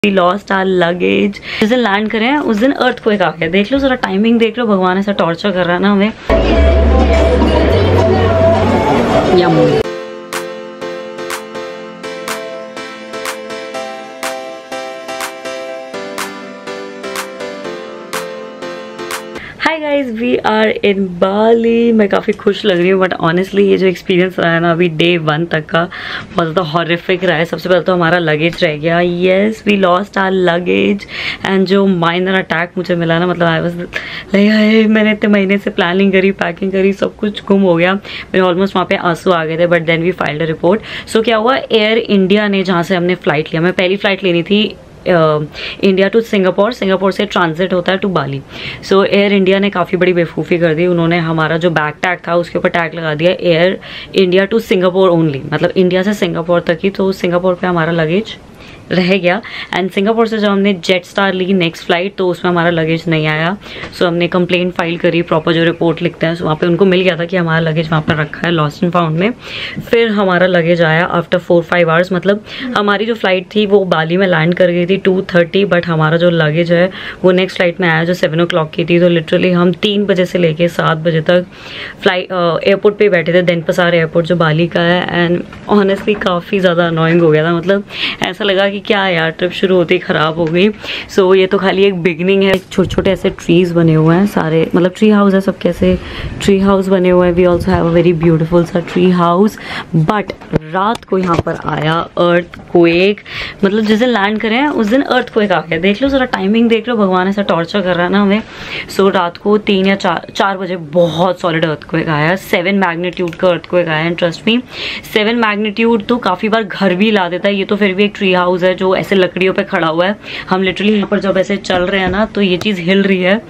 We lost our luggage. जिस दिन land करे हैं उस दिन अर्थक्वेक आ गया। देख लो जरा टाइमिंग देख लो, भगवान ऐसा टॉर्चर कर रहा है ना हमें। Hi guys, we are in Bali. मैं काफ़ी खुश लग रही हूँ, बट ऑनेस्टली ये जो एक्सपीरियंस रहा है ना अभी डे 1 तक का, बहुत ज़्यादा हॉरिफिक रहा है। सबसे पहले तो हमारा लगेज रह गया। Yes, we lost our luggage and जो माइनर अटैक मुझे मिला ना, मतलब आई वाज लाइक मैंने इतने महीने से प्लानिंग करी, पैकिंग करी, सब कुछ गुम हो गया। मेरे ऑलमोस्ट वहाँ पे आंसू आ गए थे, but then we filed a report. So क्या हुआ, एयर इंडिया ने जहाँ से हमने फ़्लाइट लिया, मैं पहली फ़्लाइट लेनी थी इंडिया टू सिंगापुर, सिंगापुर से ट्रांजिट होता है to Bali. So Air India ने काफ़ी बड़ी बेवकूफ़ी कर दी। उन्होंने हमारा जो बैग टैग था उसके ऊपर टैग लगा दिया Air India to Singapore only, मतलब इंडिया से सिंगापुर तक ही। तो सिंगापुर पे हमारा लगेज रह गया एंड सिंगापुर से जब हमने जेट स्टार ली नेक्स्ट फ्लाइट तो उसमें हमारा लगेज नहीं आया। सो हमने कंप्लेंट फाइल करी, प्रॉपर जो रिपोर्ट लिखते हैं, सो वहाँ पे उनको मिल गया था कि हमारा लगेज वहाँ पर रखा है लॉस्ट एंड फाउंड में। फिर हमारा लगेज आया आफ्टर 4-5 आवर्स, मतलब हमारी जो फ्लाइट थी वो बाली में लैंड कर गई थी 2:30, बट हमारा जो लगेज है वो नेक्स्ट फ्लाइट में आया जो 7 o'clock की थी। तो लिटरली हम 3 बजे से लेके 7 बजे तक फ्लाइट एयरपोर्ट पे बैठे थे, देनपसार एयरपोर्ट जो बाली का है। एंड ऑनेस्टली काफ़ी ज़्यादा अनोइंग हो गया था, मतलब ऐसा लगा कि क्या यार ट्रिप शुरू होती ख़राब हो गई। सो ये तो खाली एक बिगनिंग है। छोटे छोटे ऐसे ट्रीज बने हुए हैं सारे, मतलब ट्री हाउस है, सब कैसे ट्री हाउस बने हुए हैं। We also have a very beautiful सा ट्री हाउस। बट रात को यहाँ पर आया अर्थक्वेक, मतलब जिस दिन लैंड करे हैं उस दिन अर्थक्वेक आ गया। देख लो जरा टाइमिंग देख लो, भगवान ऐसा टॉर्चर कर रहा है ना हमें। सो रात को 3 या 4 बजे बहुत सॉलिड अर्थक्वेक आया, 7 मैग्नीट्यूड का अर्थक्वेक आया। एंड ट्रस्ट मी, 7 मैग्नीट्यूड तो काफ़ी बार घर भी ला देता है। ये तो फिर भी एक ट्री हाउस है जो ऐसे लकड़ियों पे खड़ा हुआ है। हम लिटरली यहाँ पर जब ऐसे चल रहे हैं ना तो ये चीज़ हिल रही है।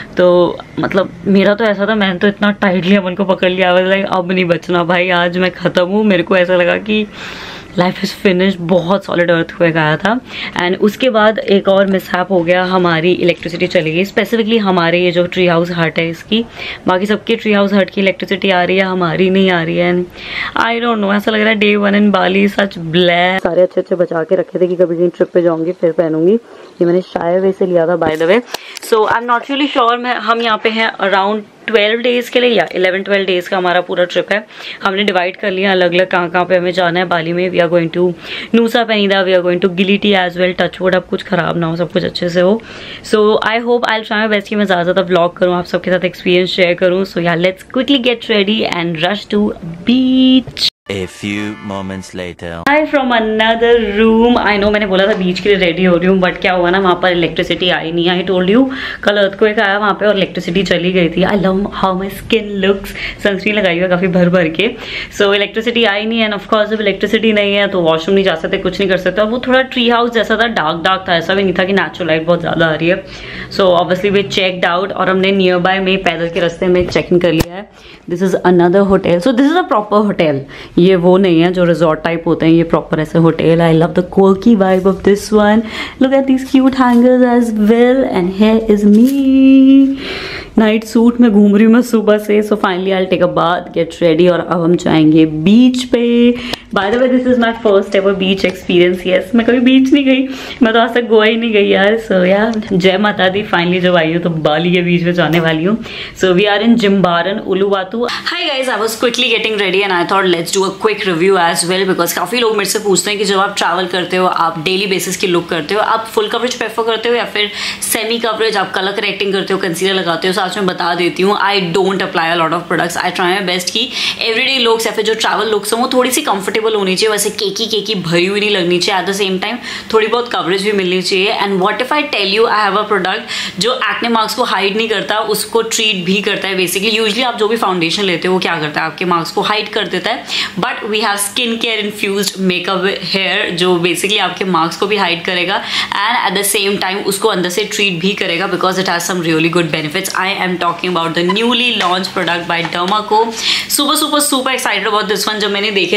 तो मतलब मेरा तो ऐसा था, मैंने तो इतना टाइटली अपन को पकड़ लिया, लाइक अब नहीं बचना भाई, आज मैं ख़त्म हूँ। मेरे को ऐसा लगा कि लाइफ इज़ फिनिश्ड। बहुत सॉलिड अर्थक्वेक आया था। एंड उसके बाद एक और मिसहैप हो गया, हमारी इलेक्ट्रिसिटी चली गई। स्पेसिफिकली हमारे ये जो ट्री हाउस हट है इसकी, बाकी सबके ट्री हाउस हट की इलेक्ट्रिसिटी आ रही है, हमारी नहीं आ रही है। एंड आई डोंट नो, ऐसा लग रहा है डे 1 इन बाली सच ब्लैक। सारे अच्छे अच्छे बचा के रखे थे कि कभी कहीं ट्रिप पे जाऊंगी फिर पहनूंगी। ये मैंने शायद वैसे लिया था by the way. So I am not really sure. हम यहाँ पे हैं अराउंड 12 डेज़ के लिए या 11-12 डेज़ का हमारा पूरा ट्रिप है। हमने डिवाइड कर लिया अलग अलग कहाँ पे हमें जाना है बाली में। We are going to Nusa Penida, we are going to Gili T as well. Touchwood अब कुछ खराब ना हो, सब कुछ अच्छे से हो। So I hope I will try my best कि मैं ज़्यादा ज़्यादा व्लॉग करूँ, आप सबके साथ एक्सपीरियंस शेयर करूँ। So yeah let's quickly get ready and rush to beach. A few moments later. Hi from another room. I know मैंने बोला था बीच के लिए रेडी हो रही हूँ, बट क्या हुआ ना वहाँ पर इलेक्ट्रिसिटी आई नहीं। आई टोल्ड यू कल अर्थक्वेक आया वहाँ पे और इलेक्ट्रिसिटी चली गई थी। I love how my skin looks. Sunscreen लगाई हुई काफ़ी भर भर के। सो इलेक्ट्रिसिटी आई नहीं, एंड ऑफकोर्स जब इलेक्ट्रिसिटी नहीं है तो वॉशरूम नहीं जा सकते, कुछ नहीं कर सकते। और वो थोड़ा ट्री हाउस जैसा था, डार्क डार्क था, ऐसा भी नहीं था कि नेचुरल लाइट बहुत ज़्यादा आ रही है। So obviously we checked out और हमने नियर बाय में पैदल के रास्ते में चेक इन कर लिया है। This is another hotel. So this is a proper hotel, ये वो नहीं है जो रिजॉर्ट टाइप होते हैं, ये प्रॉपर ऐसे hotel. I love the kooky vibe of this one. Look at this cute hangers as well and here is me. Night suit में घूम रही हूँ मैं सुबह से। So finally I take a bath, get ready और अब हम जाएंगे बीच पे। By the way this is my first ever beach experience. Yes, मैं कभी बीच नहीं गई, मैं तो आज तक गोवा ही नहीं गई यार। सो यार जय माता दी, फाइनली जब आई हूँ तो बाली के बीच में जाने वाली हूँ। So we are in Jimbaran Uluwatu. Hi guys, I was quickly getting ready and I thought let's do a quick review as well, because काफ़ी लोग मेरे से पूछते हैं कि जब आप ट्रैवल करते हो, आप डेली बेसिस की लुक करते हो, आप फुल कवरेज प्रेफर करते हो या फिर सेमी कवरेज, आप कलर करेक्टिंग करते हो, कंसीलर लगाते हो। सो आज मैं बता देती हूँ, I don't apply a lot of products. I try my best कि एवरीडे लुक्स या फिर जो ट्रैवल लुक्स हो वो थोड़ी सी कंफर्टेबल होनी चाहिए, वैसे केकी भरी हुई नहीं लगनी चाहिए। एट द सेम टाइम थोड़ी बहुत कवरेज भी मिलनी चाहिए। And what if I tell you I have a product जो एक्ने मार्क्स को हाइड नहीं करता, उसको ट्रीट भी करता है। बेसिकली यूजुअली आप जो भी फाउंडेशन लेते हो वो क्या करता है, आपके मार्क्स को हाइड कर देता है, but we have skin care infused makeup here जो बेसिकली आपके मार्क्स को भी हाइड करेगा and at the same time उसको अंदर से ट्रीट भी करेगा, because it has some really good benefits. I am talking about the newly launch product by Dermaco. Super excited about this one. जब मैंने देखे थे ना, I was like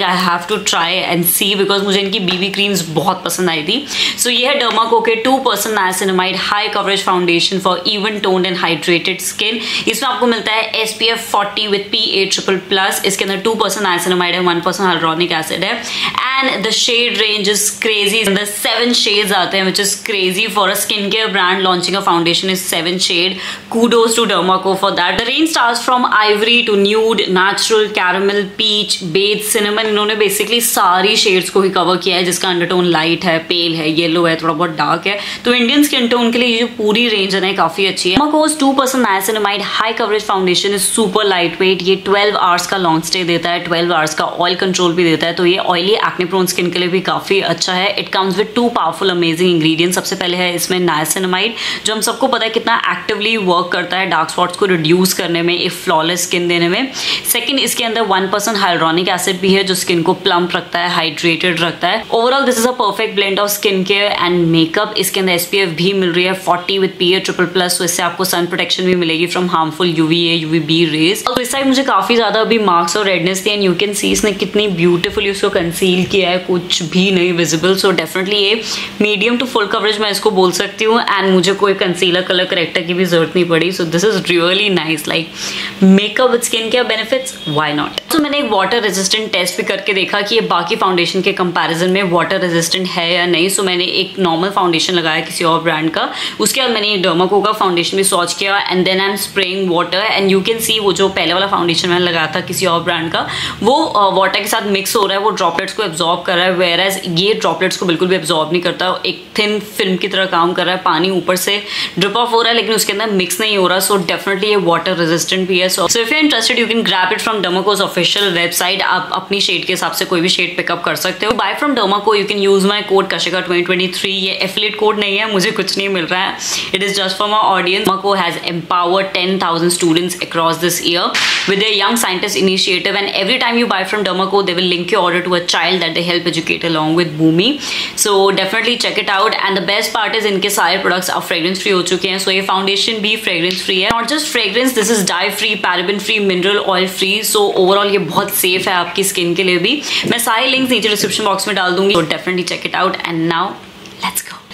I have to try and see because मुझे इनकी BB creams बहुत पसंद आई थी. सो ये है डर्माको के 2% niacinamide high coverage foundation for even toned and hydrated skin. इसमें आपको मिलता है SPF 40 विद PA++. इसके अंदर 2% नाइसिनामाइड है, 1% हाइलुरोनिक एसिड है and the shade range is crazy. अंदर 7 शेड्स आते हैं which is crazy for a skin care brand launching a foundation is 7 shade. Kudos to Dermaco for that. The range starts from ivory to nude, natural, caramel, peach, beige, cinnamon. इन्होंने basically सारी shades को ही cover किया है जिसका undertone light है, पेल है, yellow है, थोड़ा बहुत डार्क है. तो इंडियन स्किन टोन के लिए ये जो पूरी रेंज है काफी अच्छी है. Dermaco's 2% niacinamide high coverage foundation is super lightweight. ये 12 आवर्स का लॉन्ग स्टे देता है, 12 आवर्स का ऑयल कंट्रोल भी देता है. तो ये ऑयली एक्ने प्रोन स्किन के लिए भी काफी अच्छा है. It comes with 2 powerful amazing ingredients. सबसे पहले है इसमें नाइसिनामाइड जो हम सबको पता है कितना एक्टिवली वर्क करता है डार्क स्पॉट्स को रिड्यूस करने में, एक फ्लॉलेस स्किन देने में. सेकंड, इसके अंदर 1% हाइलुरोनिक एसिड भी है जो स्किन को प्लम्प रखता है, हाइड्रेटेड रखता है. Overall this is a perfect blend of skin care and makeup. इसके अंदर SPF भी मिल रही है 40 विद PA++. तो इससे आपको सन प्रोटेक्शन भी मिलेगी from harmful UVA UVB rays. तो इस साइड मुझे काफी ज्यादा अभी मार्क्स और रेडनेस थी एंड यू कैन सी इसने कितनी ब्यूटीफुली उसको कंसील किया है, कुछ भी नहीं विजिबल. सो डेफिनेटली ये मीडियम टू फुल कवरेज मैं इसको बोल सकती हूँ एंड मुझे कोई कंसीलर कलर करेक्टर की भी जरूरत नहीं पड़ी. So this is really nice. Like makeup with skin care benefits, why not. तो मैंने एक वाटर रेजिस्टेंट टेस्ट भी करके देखा कि ये बाकी फाउंडेशन के कंपैरिजन में वाटर रेजिस्टेंट है या नहीं. सो मैंने एक नॉर्मल फाउंडेशन लगाया किसी और ब्रांड का, उसके बाद मैंने डर्माको का फाउंडेशन भी स्वॉच किया and then I am spraying water and you can see वो जो पहले वाला फाउंडेशन मैंने लगाया था किसी और ब्रांड का वो वाटर के साथ मिक्स हो रहा है, वो ड्रॉपलेट्स को एब्जॉर्ब कर रहा है. वेयर एज ये ड्रॉपलेट्स को बिल्कुल भी एब्जॉर्ब नहीं करता, एक थिन फिल्म की तरह काम कर रहा है. पानी ऊपर से ड्रिप ऑफ हो रहा है लेकिन उसके अंदर मिक्स नहीं हो रहा. सो डेफिनेटली ये वाटर रेजिस्टेंट भी है. So if you interested you can grab it from Dermaco's official website. आप अपनी शेड के हिसाब से कोई भी शेड पिकअप कर सकते हो. Buy from Dermaco you can use my code Kashika 2023. ये एफिलिएट कोड नहीं है, मुझे कुछ नहीं मिल रहा है. It is just for my audience. Dermaco has empowered 10,000 students across this year with their Young Scientist initiative and every time you buy from Dermaco they will link your order to a child that they help educate along with Bhumi. So definitely check it out and the best part is इनके सारे products अब fragrance free हो चुके हैं. So ये foundation भी fragrance free है. Not just fragrance, this is dye free, paraben free, mineral oil free. So overall ये बहुत safe है आपकी skin के लिए भी. मैं सारे links नीचे description box में डाल दूंगी. So definitely check it out and now let's go.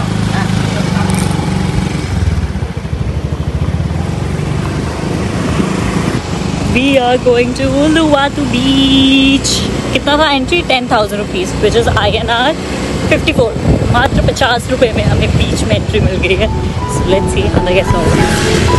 We are going to Uluwatu beach. कितना था entry? 10,000 rupees which is INR 54. मात्र 50 रुपये में हमें बीच में एंट्री मिल गई है. सो लेट्स सी अंदर कैसा होगा.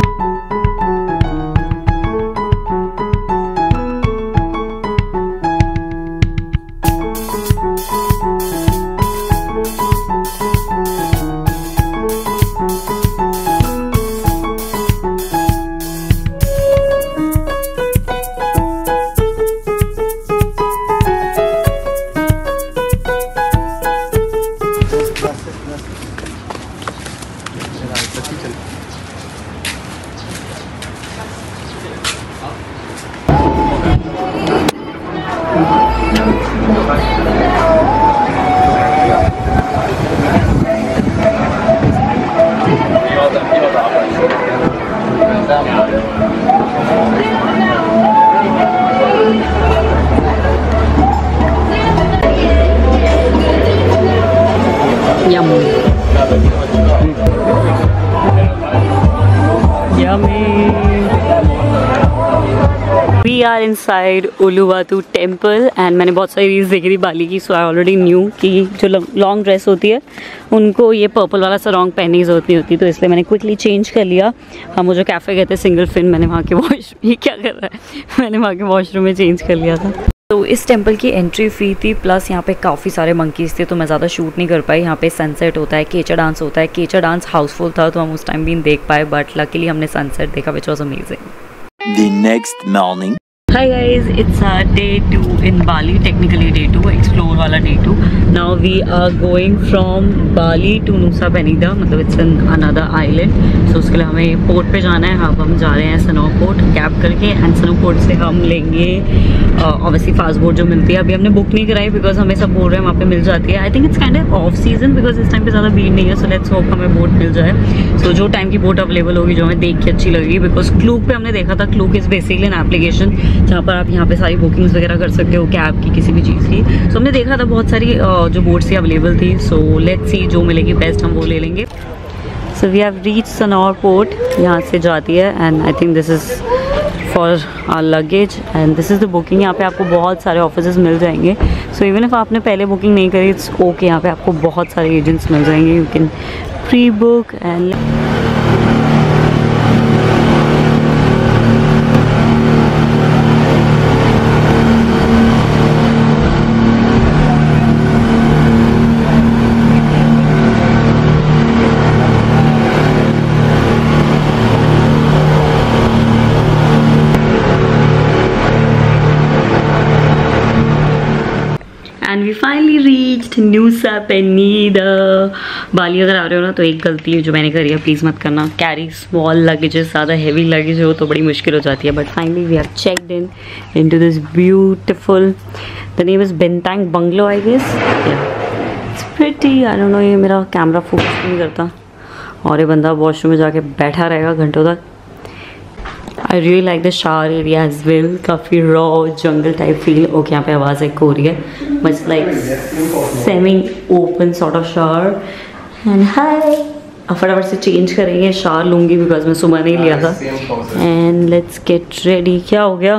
We are inside Uluwatu temple and मैंने बहुत सारी रील्स देखी थी बाली की. सो आई ऑलरेडी न्यू कि जो लॉन्ग ड्रेस होती है उनको ये पर्पल वाला सरॉन्ग पहनने की जरूरत नहीं होती. तो इसलिए मैंने क्विकली चेंज कर लिया. हम वो जो कैफ़े गए थे सिंगल फिन, मैंने वहाँ के ये क्या कर रहा है, मैंने वहाँ के वॉशरूम में चेंज कर लिया था. तो इस टेंपल की एंट्री फ्री थी प्लस यहाँ पे काफ़ी सारे मंकीज़ थे तो मैं ज़्यादा शूट नहीं कर पाई. यहाँ पे सनसेट होता है, केचर डांस होता है. केचर डांस हाउसफुल था तो हम उस टाइम भी देख पाए बट लकीली हमने सनसेट देखा which was amazing. The next morning. Hi guys, it's day 2 in Bali, technically day 2, explore वाला day 2. Now we are going from Bali to Nusa Penida, मतलब it's another island. So उसके लिए हमें port पे जाना है. अब हम जा रहे हैं सनो पोर्ट कैब करके एंड सनो पोर्ट से हम लेंगे ऑब्वियसली फास्ट बोट जो मिलती है. अभी हमने बुक नहीं कराई बिकॉज हमें सब बोल रहे हैं वहाँ पे मिल जाती है. I think it's kind of off season because इस टाइम पे ज़्यादा भीड़ नहीं है. सो लेट्स होप हमें बोट मिल जाए. सो जो टाइम की बोट अवेलेबल होगी जो हमें देख के अच्छी लगेगी बिकॉज क्लूक पे हमने देखा था. Klook is basically an application जहाँ पर आप यहाँ पे सारी बुकिंग्स वगैरह कर सकते हो कैब की, किसी भी चीज़ की। सो हमने देखा था बहुत सारी जो बोट्स थी अवेलेबल थी। सो लेट्स सी जो मिलेगी बेस्ट हम वो ले लेंगे। So we have reach Sanur port, यहाँ से जाती है and I think this is for our luggage and this is the booking. यहाँ पे आपको बहुत सारे ऑफिसेज मिल जाएंगे। सो इवन इफ आपने पहले बुकिंग नहीं करी इट्स ओके, यहाँ पे आपको बहुत सारे एजेंट्स मिल जाएंगे। You can pre book and we finally reached Nusa Penida. Bali अगर आ रहे हो ना तो एक गलती जो मैंने करी है प्लीज़ मत करना, कैरी स्मॉल लगेजेस। ज़्यादा हैवी लगेज हो तो बड़ी मुश्किल हो जाती है। But finally we have checked in to this beautiful, the name is Bentang bungalow I guess. It's pretty, I don't know, ये मेरा कैमरा फोकस नहीं करता और ये बंदा वॉशरूम में जाके बैठा रहेगा घंटों तक। I really like the shower area as well, काफ़ी raw jungle type feel. Okay यहाँ पे आवाज़ एक हो रही है, but like semi open sort of shower. And hi, अब फटाफट से चेंज करेंगे, शावर लूँगी बिकॉज मैं सुबह नहीं लिया था। And let's get ready. क्या हो गया?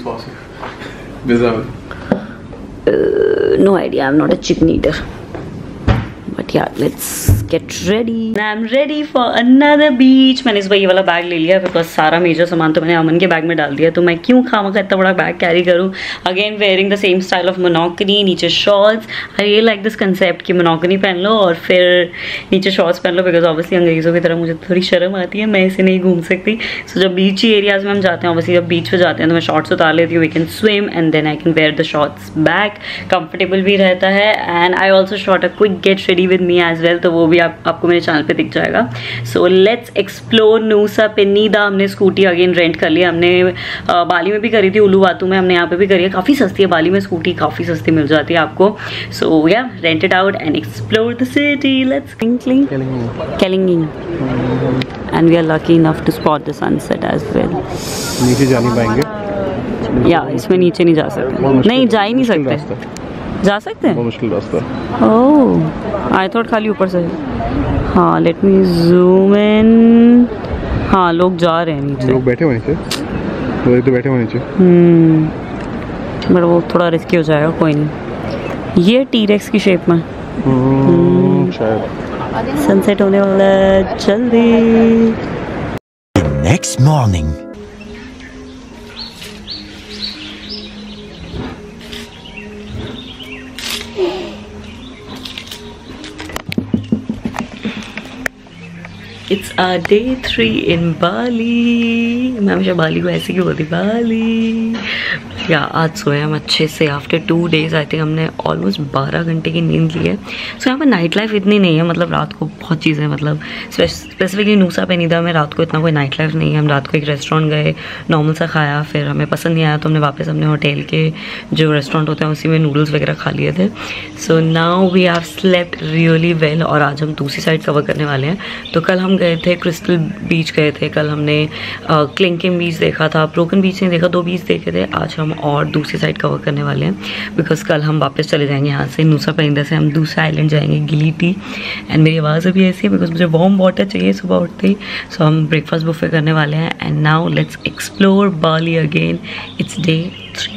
No idea, I am not a chicken eater. But yeah, let's get ready. I'm ready for another beach. मैंने इस बार ये वाला बैग ले लिया बिकॉज सारा मेजर सामान तो मैंने अमन के बैग में डाल दिया, तो मैं क्यों खामखा इतना बड़ा बैग कैरी करूँ। Again wearing the same style of monokini, नीचे shorts. I really like this concept कि मोनोकनी पहन लो और फिर नीचे शॉर्ट्स पहन लो, बिकॉज ऑब्वियसली अंग्रेज़ों की तरह मुझे थोड़ी शर्म आती है, मैं इसे नहीं घूम सकती। सो जब बीची एरियाज में हम जाते हैं, ऑब्वियसली जब बीच पे जाते हैं तो मैं शॉर्ट्स उतार लेती हूँ, we can swim and then I can wear the shorts back. Comfortable भी रहता है and I also shot a quick get ready with me as well, तो वो भी आपको मेरे चैनल पे दिख जाएगा। So let's explore Nusa Penida. हमने स्कूटी अगेन रेंट कर लिया, हमने बाली में भी करी थी, उलूवातू में, हमने यहाँ पे भी करी है। काफ़ी सस्ती है बाली में स्कूटी, काफ़ी सस्ती मिल जाती है आपको। So yeah rent it out and explore the city. Let's Kelinging and we are lucky enough to spot the sunset as well. नीचे जा नहीं पाएंगे या इसमें नीचे नहीं जा सकते, नहीं जा ही नहीं सकते। जा सकते हैं, बहुत मुश्किल रास्ता है। ओह आई थॉट खाली ऊपर से। हाँ लेट मी जूम इन। हाँ लोग जा रहे हैं नीचे, लोग बैठे हुए नीचे, लोग तो बैठे हुए नीचे। बट वो थोड़ा रिस्की हो जाएगा, कोई नहीं। ये टी-रेक्स की शेप में शायद सनसेट होने वाला है, जल्दी। Next morning. It's our day 3 in Bali. मैं हमेशा बाली को ऐसे क्यों बोलती, बाली। या आज सोए हम अच्छे से आफ्टर 2 days। आई थिंक हमने ऑलमोस्ट 12 घंटे की नींद ली है। सो यहाँ पर नाइट लाइफ इतनी नहीं है, मतलब रात को बहुत चीज़ें, मतलब स्पेसिफिकली न्यूसा पेनीदा में रात को इतना कोई नाइट लाइफ नहीं है। हम रात को एक रेस्टोरेंट गए, नॉर्मल सा खाया, फिर हमें पसंद नहीं आया तो हमने वापस अपने होटल के जो रेस्टोरेंट होते हैं उसी में नूडल्स वगैरह खा लिए थे। So now we have slept really well और आज हम दूसरी साइड कवर करने वाले हैं। तो कल हम गए थे क्रिस्टल बीच गए थे, कल हमने क्लिंकिंग बीच देखा था, ब्रोकन बीच नहीं देखा, 2 बीच देखे थे। आज हम और दूसरी साइड कवर करने वाले हैं बिकॉज कल हम वापस चले जाएंगे यहाँ से न्यूसा पेनीदा से हम दूसरा आइलैंड जाएंगे गिलीटी। एंड मेरी आवाज़ अभी ऐसी है बिकॉज मुझे वार्म वाटर चाहिए सुबह उठते ही। सो हम ब्रेकफास्ट बुफे करने वाले हैं and now let's explore Bali again. It's day 3।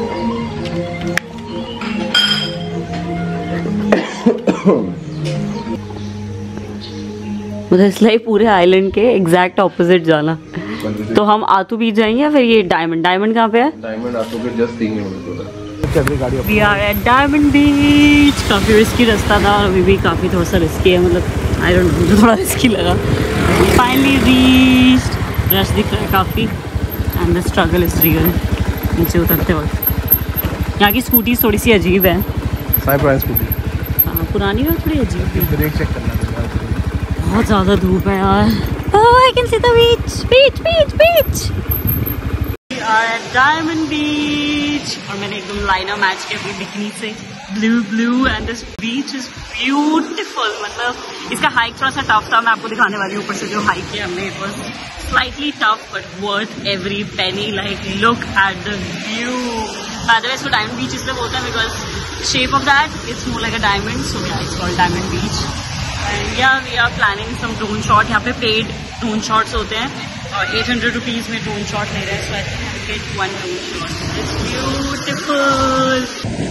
मुझे इसलिए पूरे आइलैंड के एग्जैक्ट ऑपोजिट जाना। तो हम आतू बीच जाएंगे या फिर ये डायमंड कहाँ पे है? डायमंड आतू के just 3 kilometre. We are at Diamond Beach. काफ़ी रिस्की रास्ता था और अभी भी काफ़ी थोड़ा सा रिस्की है, मतलब आई डोंट नो, मुझे थोड़ा रिस्की लगा। Finally reached. रश दिख रहा है काफ़ी and the struggle is real. नीचे उतरते वक्त यहाँ की स्कूटीज थोड़ी सी अजीब है। स्कूटी हाँ पुरानी और थोड़ी अजीब भी। ब्रेक चेक करना, बहुत ज़्यादा धूप है यार। Oh, I can see the beach, beach, beach, beach. We are at Diamond Beach और मैंने एकदम लाइनर मैच किया अपनी बिकनी से। Blue and this beach is beautiful. मतलब इसका हाइक थोड़ा सा टफ था, मैं आपको दिखाने वाली हूँ ऊपर से जो हाइक किया हमने। It was slightly tough but worth every penny. Like look at the view. By the way इसको डायमंड बीच इसलिए बोलते हैं because shape of that it's more like a diamond, so yeah it's called Diamond Beach. And yeah we are planning some drone shot. यहाँ पे paid drone shots होते हैं और 800 rupees में ड्रोन शॉट ले रहे हैं। So I think get one drone shot. It's beautiful.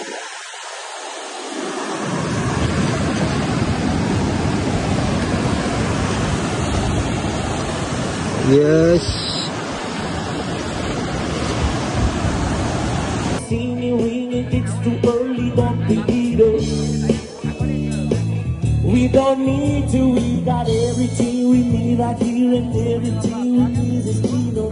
Yes. See me when it's too early, don't be eater. We don't need to, we got everything we need right here, and everything we need is cleaner.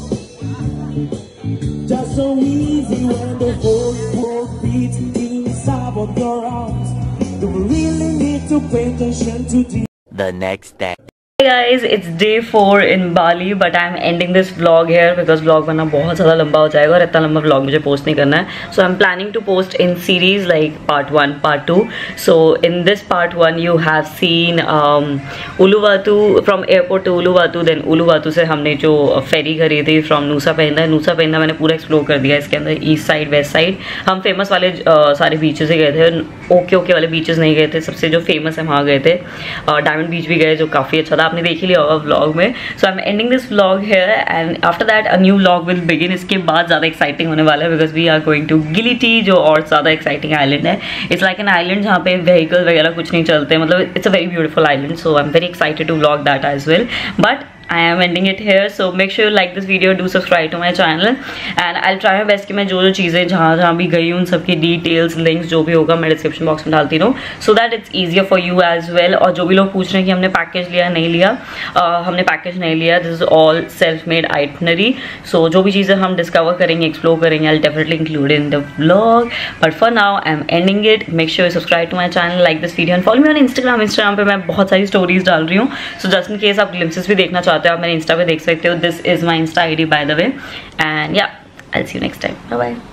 Just so easy when the whole world beats inside of your arms. Do we really need to pay attention to The next day. Hey guys, it's day 4 in Bali, but I'm ending this vlog here because vlog बनना बहुत ज़्यादा लंबा हो जाएगा और इतना लंबा vlog मुझे पोस्ट नहीं करना है. So I'm planning to post in series like part 1, part 2. So in this part 1 you have seen Uluwatu, from airport to Uluwatu, then Uluwatu से हमने जो ferry करी थी from Nusa Penida. Nusa Penida मैंने पूरा explore कर दिया. इसके अंदर ईस्ट साइड वेस्ट साइड हम फेमस वाले सारे बीचेस गए थे. ओके वाले बीचेस नहीं गए थे. सबसे जो फेमस है वहाँ गए थे. डायमंड बीच भी गए जो काफ़ी अच्छा था, आपने देख ही लिया होगा व्लॉग में. So I am ending this vlog here and after that a new vlog will begin. इसके बाद ज़्यादा एक्साइटिंग होने वाला है because we are going to Gili T, जो और ज़्यादा एक्साइटिंग आइलैंड है. इट्स लाइक एन आइलैंड जहाँ पे व्हीकल वगैरह कुछ नहीं चलते. मतलब it's a very beautiful island. So I am very excited to vlog that as well. But I am ending it here, so make sure you like this video, do subscribe to my channel and I'll try my best कि मैं जो चीज़ें जहाँ भी गई हूँ उन सबकी डिटेल्स लिंक्स जो भी होगा मैं डिस्क्रिप्शन बॉक्स में डालती रहूँ, so that it's easier for you as well. और जो भी लोग पूछ रहे हैं कि हमने पैकेज लिया नहीं लिया, हमने पैकेज नहीं लिया. This is all self made itinerary. So जो भी चीज़ें हम डिस्कवर करेंगे, एक्सप्लोर करेंगे, I'll definitely include in the vlog. But for now I'm ending it. Make sure you subscribe to my channel, like this video and follow me on Instagram. Instagram पे मैं बहुत सारी स्टोरीज डाल रही हूँ, so just in case आप glimpses भी देखना चाहते हो आप मेरे इंस्टा पे देख सकते हो. This is my insta ID by the way. And yeah, I'll see you next time. Bye bye.